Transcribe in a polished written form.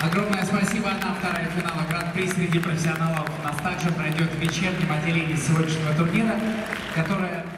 Огромное спасибо. Одна вторая финала Гран-при среди профессионалов у нас также пройдет в вечернем отделении сегодняшнего турнира, которое